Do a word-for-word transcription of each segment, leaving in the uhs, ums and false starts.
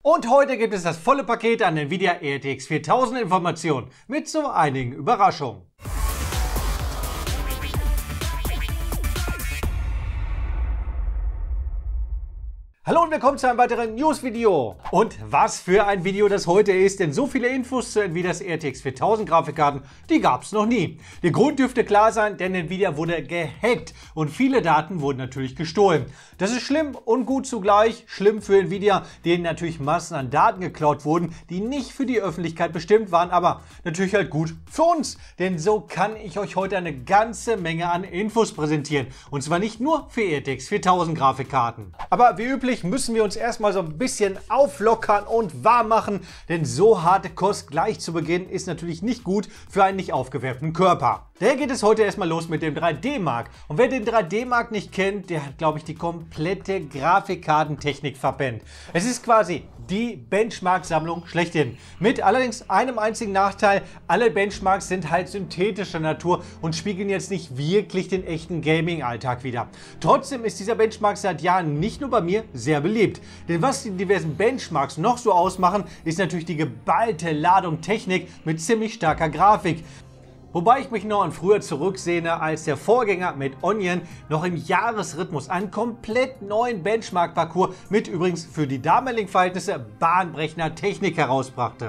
Und heute gibt es das volle Paket an Nvidia R T X viertausend Informationen mit so einigen Überraschungen. Hallo und willkommen zu einem weiteren News-Video. Und was für ein Video das heute ist, denn so viele Infos zu Nvidias R T X viertausend Grafikkarten, die gab es noch nie. Der Grund dürfte klar sein, denn Nvidia wurde gehackt und viele Daten wurden natürlich gestohlen. Das ist schlimm und gut zugleich. Schlimm für Nvidia, denen natürlich Massen an Daten geklaut wurden, die nicht für die Öffentlichkeit bestimmt waren, aber natürlich halt gut für uns. Denn so kann ich euch heute eine ganze Menge an Infos präsentieren. Und zwar nicht nur für R T X viertausend Grafikkarten. Aber wie üblich müssen wir uns erstmal so ein bisschen auflockern und warm machen, denn so harte Kost gleich zu Beginn ist natürlich nicht gut für einen nicht aufgewärmten Körper. Daher geht es heute erstmal los mit dem drei D Mark. Und wer den drei D Mark nicht kennt, der hat, glaube ich, die komplette Grafikkartentechnik verpennt. Es ist quasi die Benchmark-Sammlung schlechthin. Mit allerdings einem einzigen Nachteil: alle Benchmarks sind halt synthetischer Natur und spiegeln jetzt nicht wirklich den echten Gaming-Alltag wider. Trotzdem ist dieser Benchmark seit Jahren nicht nur bei mir sehr beliebt. Denn was die diversen Benchmarks noch so ausmachen, ist natürlich die geballte Ladung Technik mit ziemlich starker Grafik. Wobei ich mich noch an früher zurücksehne, als der Vorgänger mit Onion noch im Jahresrhythmus einen komplett neuen Benchmark-Parcours mit übrigens für die damaligen Verhältnisse bahnbrechender Technik herausbrachte.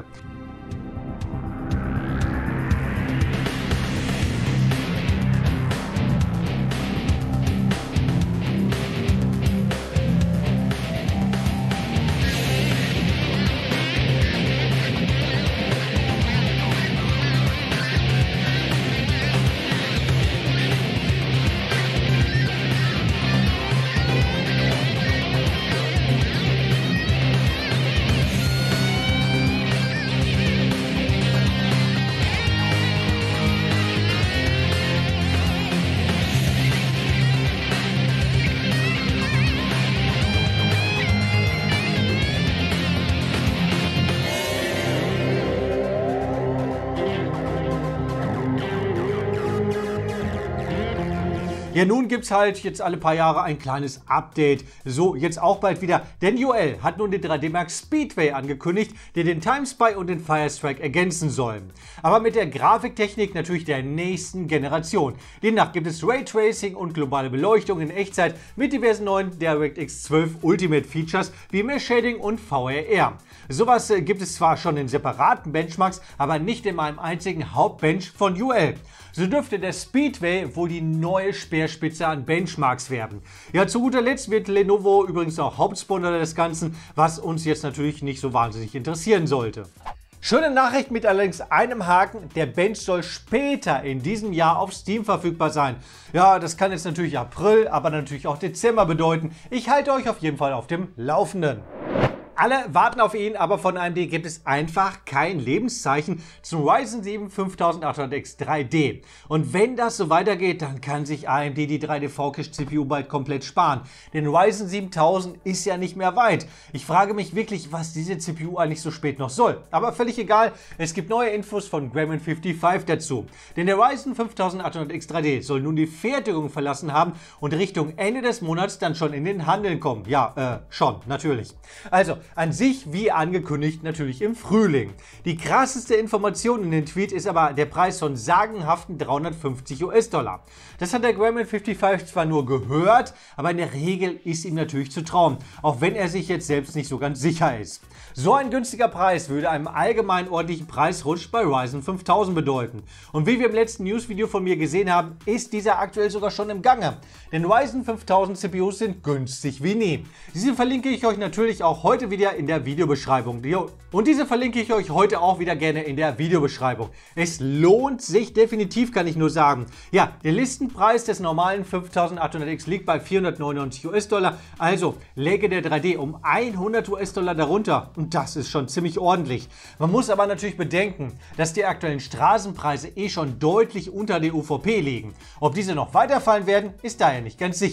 Ja, nun gibt es halt jetzt alle paar Jahre ein kleines Update. So, jetzt auch bald wieder. Denn U L hat nun den drei D Mark Speedway angekündigt, der den Timespy und den Firestrike ergänzen soll. Aber mit der Grafiktechnik natürlich der nächsten Generation. Demnach gibt es Raytracing und globale Beleuchtung in Echtzeit mit diversen neuen DirectX zwölf Ultimate Features wie Mesh Shading und V R R. Sowas gibt es zwar schon in separaten Benchmarks, aber nicht in einem einzigen Hauptbench von U L. So dürfte der Speedway wohl die neue Speerspitze an Benchmarks werden. Ja, zu guter Letzt wird Lenovo übrigens auch Hauptsponsor des Ganzen, was uns jetzt natürlich nicht so wahnsinnig interessieren sollte. Schöne Nachricht mit allerdings einem Haken: der Bench soll später in diesem Jahr auf Steam verfügbar sein. Ja, das kann jetzt natürlich April, aber natürlich auch Dezember bedeuten. Ich halte euch auf jeden Fall auf dem Laufenden. Alle warten auf ihn, aber von A M D gibt es einfach kein Lebenszeichen zum Ryzen sieben fünftausendachthundert X drei D. Und wenn das so weitergeht, dann kann sich A M D die drei D V-Cache C P U bald komplett sparen. Denn Ryzen siebentausend ist ja nicht mehr weit. Ich frage mich wirklich, was diese C P U eigentlich so spät noch soll. Aber völlig egal, es gibt neue Infos von Gremlin fünfundfünfzig dazu. Denn der Ryzen fünftausendachthundert X drei D soll nun die Fertigung verlassen haben und Richtung Ende des Monats dann schon in den Handel kommen. Ja, äh, schon, natürlich. Also, an sich wie angekündigt natürlich im Frühling. Die krasseste Information in den Tweet ist aber der Preis von sagenhaften dreihundertfünfzig US-Dollar. Das hat der Gremlin fünfundfünfzig zwar nur gehört, aber in der Regel ist ihm natürlich zu trauen, auch wenn er sich jetzt selbst nicht so ganz sicher ist. So ein günstiger Preis würde einen allgemein ordentlichen Preisrutsch bei Ryzen fünftausend bedeuten. Und wie wir im letzten Newsvideo von mir gesehen haben, ist dieser aktuell sogar schon im Gange. Denn Ryzen fünftausend C P Us sind günstig wie nie. Diese verlinke ich euch natürlich auch heute wieder in der Videobeschreibung. Und diese verlinke ich euch heute auch wieder gerne in der Videobeschreibung. Es lohnt sich definitiv, kann ich nur sagen. Ja, der Listenpreis des normalen fünftausendachthundert X liegt bei vierhundertneunundneunzig US-Dollar. Also läge der drei D um hundert US-Dollar darunter. Und das ist schon ziemlich ordentlich. Man muss aber natürlich bedenken, dass die aktuellen Straßenpreise eh schon deutlich unter der U V P liegen. Ob diese noch weiterfallen werden, ist daher nicht ganz sicher.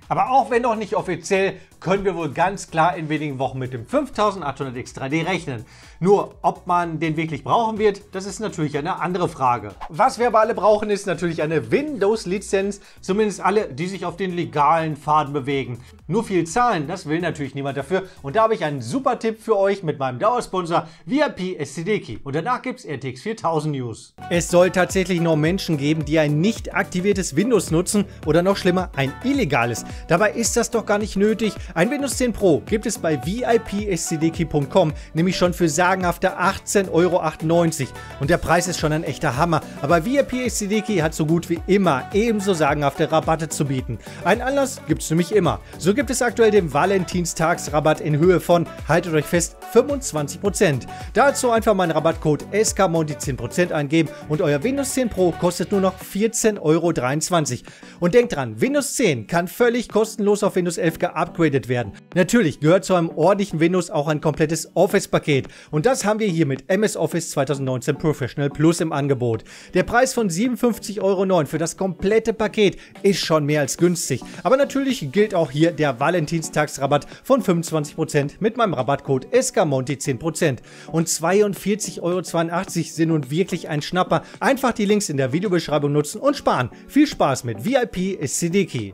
Aber auch wenn noch nicht offiziell, können wir wohl ganz klar in wenigen Wochen mit dem fünftausendachthundert X drei D rechnen. Nur, ob man den wirklich brauchen wird, das ist natürlich eine andere Frage. Was wir aber alle brauchen, ist natürlich eine Windows-Lizenz, zumindest alle, die sich auf den legalen Pfaden bewegen. Nur viel zahlen, das will natürlich niemand dafür, und da habe ich einen super Tipp für euch mit meinem Dauersponsor V I P S C D Key. Und danach gibt es R T X viertausend News. Es soll tatsächlich noch Menschen geben, die ein nicht aktiviertes Windows nutzen oder noch schlimmer, ein illegales. Dabei ist das doch gar nicht nötig. Ein Windows zehn Pro gibt es bei V I P S C D Key Punkt com nämlich schon für sagenhafte achtzehn Euro achtundneunzig. Und der Preis ist schon ein echter Hammer. Aber V I P S C D Key hat so gut wie immer ebenso sagenhafte Rabatte zu bieten. Einen Anlass gibt es nämlich immer. So gibt es aktuell den Valentinstagsrabatt in Höhe von, haltet euch fest, fünfundzwanzig Prozent. Dazu einfach meinen Rabattcode S K Monty zehn Prozent eingeben und euer Windows zehn Pro kostet nur noch vierzehn Euro dreiundzwanzig. Und denkt dran, Windows zehn kann völlig kostenlos auf Windows elf geupgradet werden. Natürlich gehört zu einem ordentlichen Windows auch ein komplettes Office-Paket. Und das haben wir hier mit M S Office zweitausendneunzehn Professional Plus im Angebot. Der Preis von siebenundfünfzig Euro neun für das komplette Paket ist schon mehr als günstig. Aber natürlich gilt auch hier der Valentinstagsrabatt von fünfundzwanzig Prozent mit meinem Rabattcode S K Monty zehn Prozent. Und zweiundvierzig Euro zweiundachtzig sind nun wirklich ein Schnapper. Einfach die Links in der Videobeschreibung nutzen und sparen. Viel Spaß mit V I P S C D Key.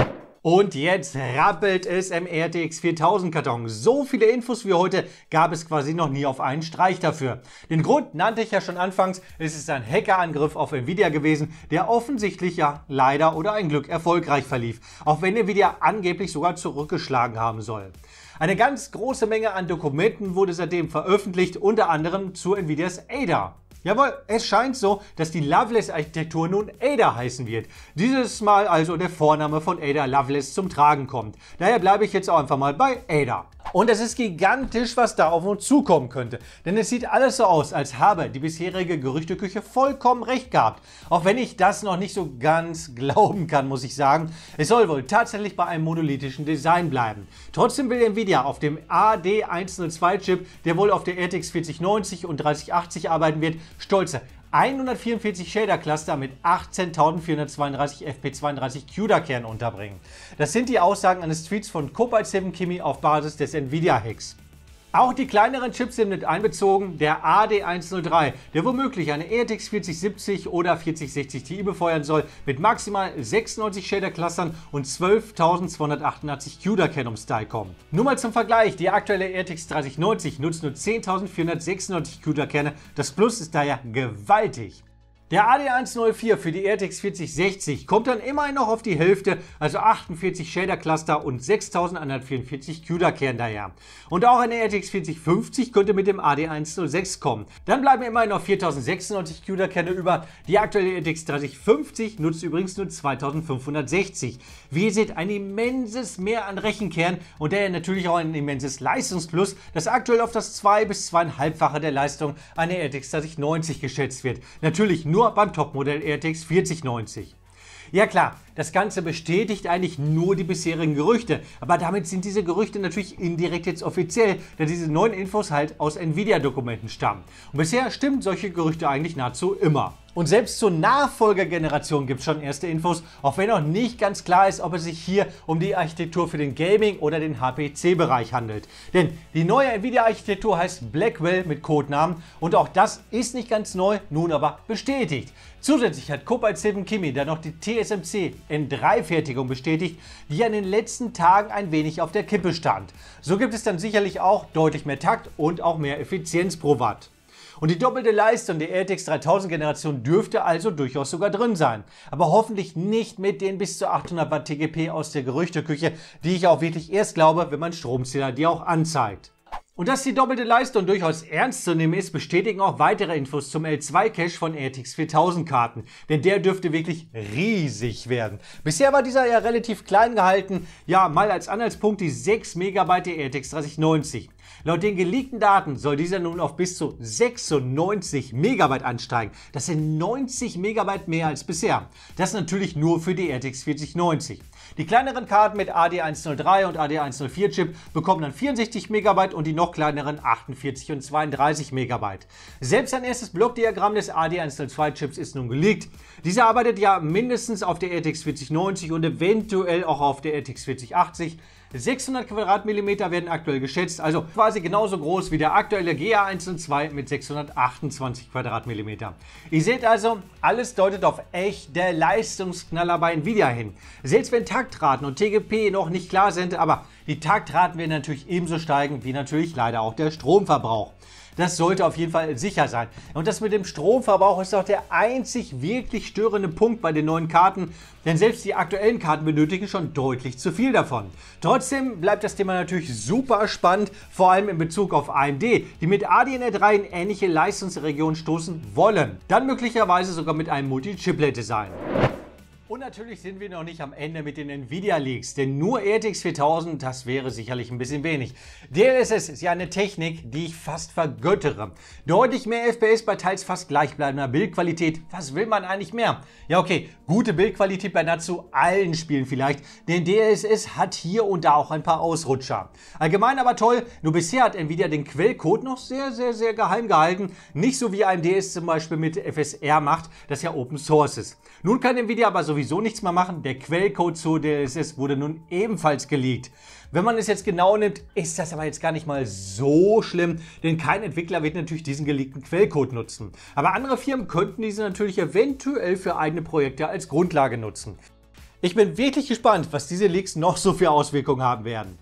Und jetzt rappelt es im R T X viertausend Karton. So viele Infos wie heute gab es quasi noch nie auf einen Streich dafür. Den Grund nannte ich ja schon anfangs, es ist ein Hackerangriff auf Nvidia gewesen, der offensichtlich ja leider oder ein Glück erfolgreich verlief. Auch wenn Nvidia angeblich sogar zurückgeschlagen haben soll. Eine ganz große Menge an Dokumenten wurde seitdem veröffentlicht, unter anderem zu Nvidias Ada. Jawohl, es scheint so, dass die Loveless-Architektur nun Ada heißen wird. Dieses Mal also der Vorname von Ada Lovelace zum Tragen kommt. Daher bleibe ich jetzt auch einfach mal bei Ada. Und es ist gigantisch, was da auf uns zukommen könnte. Denn es sieht alles so aus, als habe die bisherige Gerüchteküche vollkommen recht gehabt. Auch wenn ich das noch nicht so ganz glauben kann, muss ich sagen. Es soll wohl tatsächlich bei einem monolithischen Design bleiben. Trotzdem will Nvidia auf dem A D hundertzwei Chip, der wohl auf der R T X vierzig neunzig und dreißig achtzig arbeiten wird, stolze hundertvierundvierzig Shader-Cluster mit achtzehntausendvierhundertzweiunddreißig F P zweiunddreißig CUDA-Kernen unterbringen. Das sind die Aussagen eines Tweets von Cobalt sieben Kimi auf Basis des Nvidia-Hacks. Auch die kleineren Chips sind mit einbezogen, der A D hundertdrei, der womöglich eine R T X vierzig siebzig oder vierzig sechzig Ti befeuern soll, mit maximal sechsundneunzig Shader-Clustern und zwölftausendzweihundertachtundachtzig CUDA-Kernen um Style kommen. Nur mal zum Vergleich, die aktuelle R T X dreißig neunzig nutzt nur zehntausendvierhundertsechsundneunzig CUDA-Kerne, das Plus ist daher gewaltig. Der A D hundertvier für die R T X vierzig sechzig kommt dann immerhin noch auf die Hälfte, also achtundvierzig Shader-Cluster und sechstausendeinhundertvierundvierzig CUDA-Kerne daher. Und auch eine R T X vierzig fünfzig könnte mit dem A D hundertsechs kommen. Dann bleiben immerhin noch viertausendsechsundneunzig CUDA-Kerne über. Die aktuelle R T X dreißig fünfzig nutzt übrigens nur zweitausendfünfhundertsechzig. Wie ihr seht, ein immenses Mehr an Rechenkernen und daher natürlich auch ein immenses Leistungsplus, das aktuell auf das zwei- bis zweieinhalbfache der Leistung einer R T X dreißig neunzig geschätzt wird. Natürlich nur Nur beim Topmodell R T X vierzig neunzig. Ja klar, das Ganze bestätigt eigentlich nur die bisherigen Gerüchte, aber damit sind diese Gerüchte natürlich indirekt jetzt offiziell, da diese neuen Infos halt aus Nvidia-Dokumenten stammen. Und bisher stimmen solche Gerüchte eigentlich nahezu immer. Und selbst zur Nachfolgergeneration gibt es schon erste Infos, auch wenn noch nicht ganz klar ist, ob es sich hier um die Architektur für den Gaming- oder den H P C-Bereich handelt. Denn die neue Nvidia-Architektur heißt Blackwell mit Codenamen und auch das ist nicht ganz neu, nun aber bestätigt. Zusätzlich hat Cobalt sieben Kimi dann noch die T S M C N drei Fertigung bestätigt, die ja in den letzten Tagen ein wenig auf der Kippe stand. So gibt es dann sicherlich auch deutlich mehr Takt und auch mehr Effizienz pro Watt. Und die doppelte Leistung der R T X dreitausend Generation dürfte also durchaus sogar drin sein. Aber hoffentlich nicht mit den bis zu achthundert Watt T G P aus der Gerüchteküche, die ich auch wirklich erst glaube, wenn mein Stromzähler die auch anzeigt. Und dass die doppelte Leistung durchaus ernst zu nehmen ist, bestätigen auch weitere Infos zum L zwei Cache von R T X viertausend Karten, denn der dürfte wirklich riesig werden. Bisher war dieser ja relativ klein gehalten, ja mal als Anhaltspunkt die sechs Megabyte der R T X dreißig neunzig. Laut den geleakten Daten soll dieser nun auf bis zu sechsundneunzig Megabyte ansteigen. Das sind neunzig Megabyte mehr als bisher. Das natürlich nur für die R T X vierzig neunzig. Die kleineren Karten mit A D hundertdrei und A D hundertvier Chip bekommen dann vierundsechzig Megabyte und die noch kleineren achtundvierzig und zweiunddreißig Megabyte. Selbst ein erstes Blockdiagramm des A D hundertzwei Chips ist nun geleakt. Dieser arbeitet ja mindestens auf der R T X vierzig neunzig und eventuell auch auf der R T X vierzig achtzig. sechshundert Quadratmillimeter werden aktuell geschätzt, also quasi genauso groß wie der aktuelle G A hundertzwei mit sechshundertachtundzwanzig Quadratmillimeter. Ihr seht also, alles deutet auf echte Leistungsknaller bei Nvidia hin. Selbst wenn Taktraten und T G P noch nicht klar sind, aber die Taktraten werden natürlich ebenso steigen wie natürlich leider auch der Stromverbrauch. Das sollte auf jeden Fall sicher sein. Und das mit dem Stromverbrauch ist auch der einzig wirklich störende Punkt bei den neuen Karten, denn selbst die aktuellen Karten benötigen schon deutlich zu viel davon. Trotzdem bleibt das Thema natürlich super spannend, vor allem in Bezug auf A M D, die mit A D N R drei in ähnliche Leistungsregionen stoßen wollen. Dann möglicherweise sogar mit einem Multi-Chiplet-Design. Und natürlich sind wir noch nicht am Ende mit den Nvidia Leaks, denn nur R T X viertausend, das wäre sicherlich ein bisschen wenig. D L S S ist ja eine Technik, die ich fast vergöttere. Deutlich mehr F P S bei teils fast gleichbleibender Bildqualität. Was will man eigentlich mehr? Ja okay, gute Bildqualität bei nahezu allen Spielen vielleicht, denn D L S S hat hier und da auch ein paar Ausrutscher. Allgemein aber toll, nur bisher hat Nvidia den Quellcode noch sehr, sehr, sehr geheim gehalten. Nicht so wie A M D es zum Beispiel mit F S R macht, das ja Open Source ist. Nun kann Nvidia aber sowieso sowieso nichts mehr machen. Der Quellcode zu D L S S wurde nun ebenfalls geleakt. Wenn man es jetzt genau nimmt, ist das aber jetzt gar nicht mal so schlimm, denn kein Entwickler wird natürlich diesen geleakten Quellcode nutzen. Aber andere Firmen könnten diese natürlich eventuell für eigene Projekte als Grundlage nutzen. Ich bin wirklich gespannt, was diese Leaks noch so für Auswirkungen haben werden.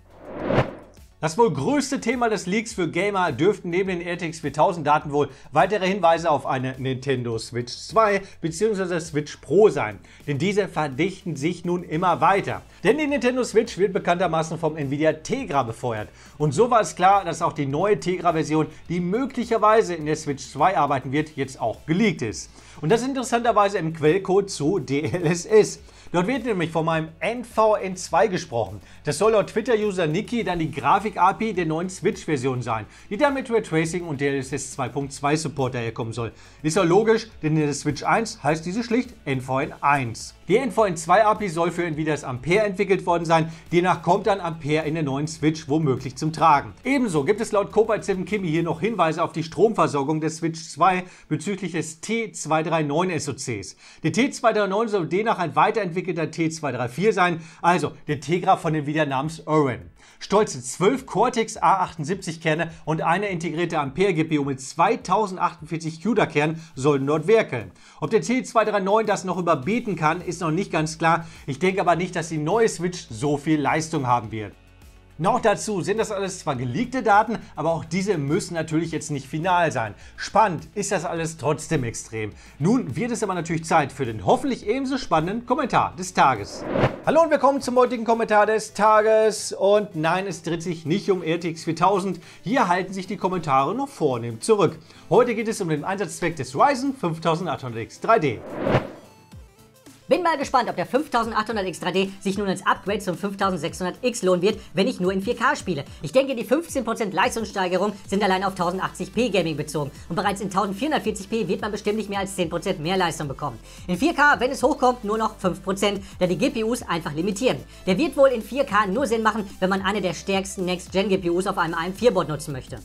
Das wohl größte Thema des Leaks für Gamer dürften neben den R T X viertausend Daten wohl weitere Hinweise auf eine Nintendo Switch zwei bzw. Switch Pro sein. Denn diese verdichten sich nun immer weiter. Denn die Nintendo Switch wird bekanntermaßen vom Nvidia Tegra befeuert. Und so war es klar, dass auch die neue Tegra-Version, die möglicherweise in der Switch zwei arbeiten wird, jetzt auch geleakt ist. Und das interessanterweise im Quellcode zu D L S S. Dort wird nämlich von meinem N V N zwei gesprochen. Das soll laut Twitter-User Niki dann die Grafik-A P I der neuen Switch-Version sein, die dann mit Raytracing und D L S S zwei Punkt zwei Support daherkommen soll. Ist ja logisch, denn in der Switch eins heißt diese schlicht N V N eins. Die N V N zwei A P I soll für Nvidias Ampere entwickelt worden sein, demnach kommt dann Ampere in der neuen Switch womöglich zum Tragen. Ebenso gibt es laut Cobalt sieben Kimi hier noch Hinweise auf die Stromversorgung der Switch zwei bezüglich des T zweihundertneununddreißig S O Cs. Der T zweihundertneunundneunzig soll demnach ein weiterentwickelter T zweihundertvierunddreißig sein, also der Tegra von Nvidia namens Orin. Stolze zwölf Cortex A achtundsiebzig Kerne und eine integrierte Ampere G P U mit zweitausendachundvierzig CUDA-Kernen sollen dort werkeln. Ob der T zweihundertneunundneunzig das noch überbieten kann, ist noch nicht ganz klar. Ich denke aber nicht, dass die neue Switch so viel Leistung haben wird. Noch dazu sind das alles zwar geleakte Daten, aber auch diese müssen natürlich jetzt nicht final sein. Spannend ist das alles trotzdem extrem. Nun wird es aber natürlich Zeit für den hoffentlich ebenso spannenden Kommentar des Tages. Hallo und willkommen zum heutigen Kommentar des Tages. Und nein, es dreht sich nicht um R T X viertausend. Hier halten sich die Kommentare noch vornehm zurück. Heute geht es um den Einsatzzweck des Ryzen fünftausendachthundert X drei D. Bin mal gespannt, ob der fünftausendachthundert X drei D sich nun als Upgrade zum fünftausendsechshundert X lohnen wird, wenn ich nur in vier K spiele. Ich denke, die fünfzehn Prozent Leistungssteigerung sind allein auf tausendachtzig p Gaming bezogen und bereits in eintausendvierhundertvierzig p wird man bestimmt nicht mehr als zehn Prozent mehr Leistung bekommen. In vier K, wenn es hochkommt, nur noch fünf Prozent, da die G P Us einfach limitieren. Der wird wohl in vier K nur Sinn machen, wenn man eine der stärksten Next-Gen-G P Us auf einem A M vier Board nutzen möchte.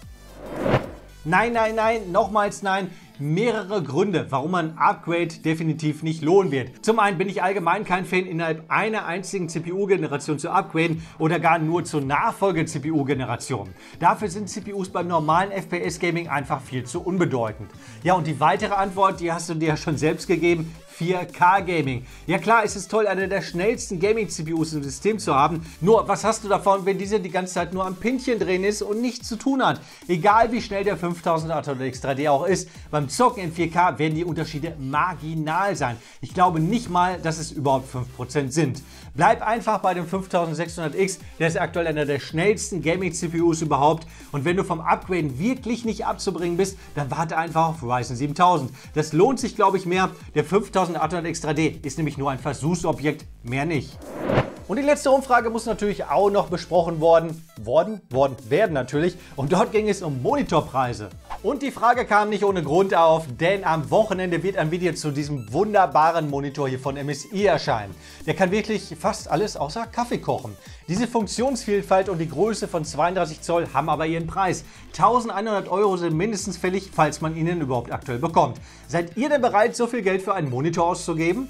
Nein, nein, nein, nochmals nein. Mehrere Gründe, warum ein Upgrade definitiv nicht lohnen wird. Zum einen bin ich allgemein kein Fan, innerhalb einer einzigen C P U-Generation zu upgraden oder gar nur zur Nachfolge-C P U-Generation. Dafür sind C P Us beim normalen F P S-Gaming einfach viel zu unbedeutend. Ja, und die weitere Antwort, die hast du dir ja schon selbst gegeben. vier K Gaming. Ja klar, es ist toll, eine der schnellsten Gaming-C P Us im System zu haben. Nur, was hast du davon, wenn diese die ganze Zeit nur am Pinchen drehen ist und nichts zu tun hat? Egal wie schnell der fünftausendachthundert X drei D auch ist, beim Zocken in vier K werden die Unterschiede marginal sein. Ich glaube nicht mal, dass es überhaupt fünf Prozent sind. Bleib einfach bei dem fünftausendsechshundert X, der ist aktuell einer der schnellsten Gaming-C P Us überhaupt. Und wenn du vom Upgraden wirklich nicht abzubringen bist, dann warte einfach auf Ryzen siebentausend. Das lohnt sich, glaube ich, mehr. Der fünftausendachthundert X drei D ist nämlich nur ein Versuchsobjekt, mehr nicht. Und die letzte Umfrage muss natürlich auch noch besprochen worden, worden, worden werden natürlich. Und dort ging es um Monitorpreise. Und die Frage kam nicht ohne Grund auf, denn am Wochenende wird ein Video zu diesem wunderbaren Monitor hier von M S I erscheinen. Der kann wirklich fast alles außer Kaffee kochen. Diese Funktionsvielfalt und die Größe von zweiunddreißig Zoll haben aber ihren Preis. eintausendeinhundert Euro sind mindestens fällig, falls man ihn überhaupt aktuell bekommt. Seid ihr denn bereit, so viel Geld für einen Monitor auszugeben?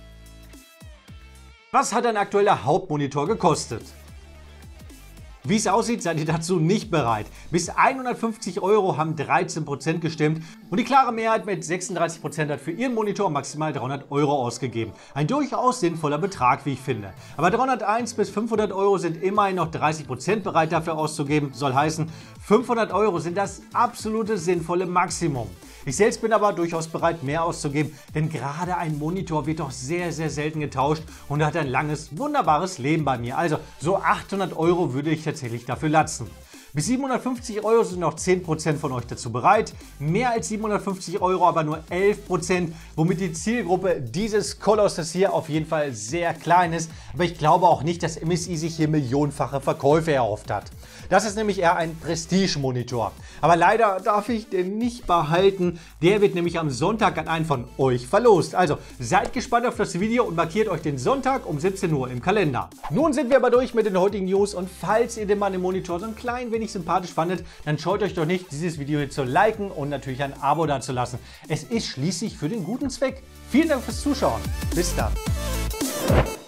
Was hat ein aktueller Hauptmonitor gekostet? Wie es aussieht, seid ihr dazu nicht bereit. Bis hundertfünfzig Euro haben dreizehn Prozent gestimmt und die klare Mehrheit mit sechsunddreißig Prozent hat für ihren Monitor maximal dreihundert Euro ausgegeben. Ein durchaus sinnvoller Betrag, wie ich finde. Aber dreihunderteins bis fünfhundert Euro sind immerhin noch dreißig Prozent bereit dafür auszugeben. Soll heißen, fünfhundert Euro sind das absolute sinnvolle Maximum. Ich selbst bin aber durchaus bereit, mehr auszugeben, denn gerade ein Monitor wird doch sehr, sehr selten getauscht und hat ein langes, wunderbares Leben bei mir. Also so achthundert Euro würde ich tatsächlich dafür latzen. Bis siebenhundertfünfzig Euro sind noch zehn Prozent von euch dazu bereit, mehr als siebenhundertfünfzig Euro aber nur elf Prozent, womit die Zielgruppe dieses Kolossers hier auf jeden Fall sehr klein ist. Aber ich glaube auch nicht, dass M S I sich hier millionenfache Verkäufe erhofft hat. Das ist nämlich eher ein Prestige-Monitor. Aber leider darf ich den nicht behalten. Der wird nämlich am Sonntag an einen von euch verlost. Also seid gespannt auf das Video und markiert euch den Sonntag um siebzehn Uhr im Kalender. Nun sind wir aber durch mit den heutigen News und falls ihr den Mann im Monitor so ein klein wenig sympathisch fandet, dann scheut euch doch nicht, dieses Video hier zu liken und natürlich ein Abo dazulassen. Es ist schließlich für den guten Zweck. Vielen Dank fürs Zuschauen. Bis dann.